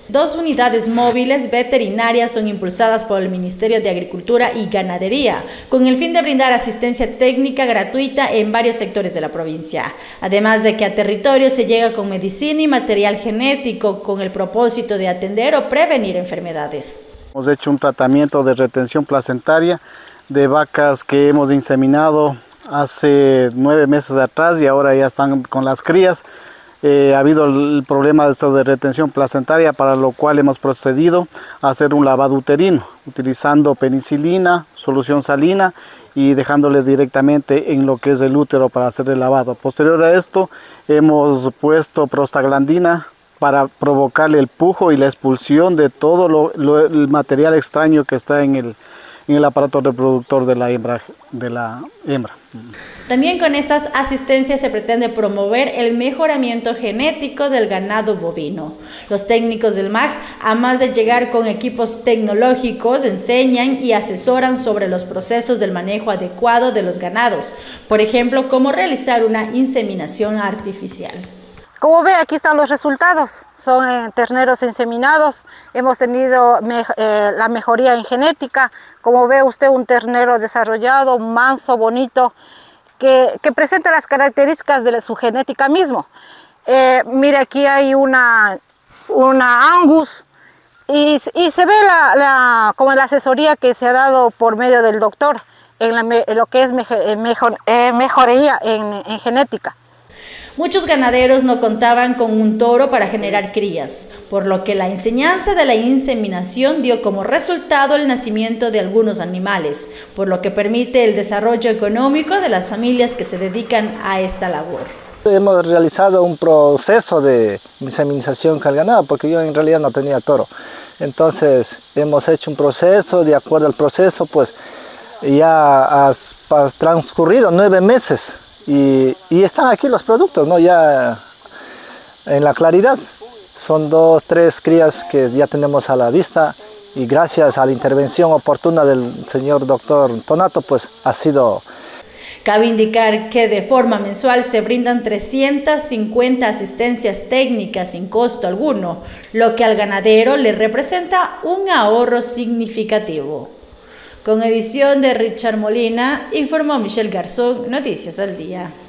2 unidades móviles veterinarias son impulsadas por el Ministerio de Agricultura y Ganadería, con el fin de brindar asistencia técnica gratuita en varios sectores de la provincia. Además de que a territorio se llega con medicina y material genético con el propósito de atender o prevenir enfermedades. Hemos hecho un tratamiento de retención placentaria de vacas que hemos inseminado hace 9 meses atrás y ahora ya están con las crías. Ha habido el problema de retención placentaria, para lo cual hemos procedido a hacer un lavado uterino, utilizando penicilina, solución salina y dejándole directamente en lo que es el útero para hacer el lavado. Posterior a esto, hemos puesto prostaglandina para provocarle el pujo y la expulsión de todo el material extraño que está en el aparato reproductor de la hembra. También con estas asistencias se pretende promover el mejoramiento genético del ganado bovino. Los técnicos del MAG, además de llegar con equipos tecnológicos, enseñan y asesoran sobre los procesos del manejo adecuado de los ganados. Por ejemplo, cómo realizar una inseminación artificial. Como ve, aquí están los resultados. Son terneros inseminados. Hemos tenido la mejoría en genética. Como ve usted, un ternero desarrollado, manso, bonito, que presenta las características de su genética mismo. Mire, aquí hay una Angus y se ve como la asesoría que se ha dado por medio del doctor en lo que es mejoría en genética. Muchos ganaderos no contaban con un toro para generar crías, por lo que la enseñanza de la inseminación dio como resultado el nacimiento de algunos animales, por lo que permite el desarrollo económico de las familias que se dedican a esta labor. Hemos realizado un proceso de inseminización con el ganado, porque yo en realidad no tenía toro. Entonces hemos hecho un proceso, de acuerdo al proceso, pues ya ha transcurrido 9 meses. Y están aquí los productos, ¿no? Ya en la claridad. Son 2, 3 crías que ya tenemos a la vista y gracias a la intervención oportuna del señor doctor Tonato, pues ha sido. Cabe indicar que de forma mensual se brindan 350 asistencias técnicas sin costo alguno, lo que al ganadero le representa un ahorro significativo. Con edición de Richard Molina, informó Michelle Garzón, Noticias al Día.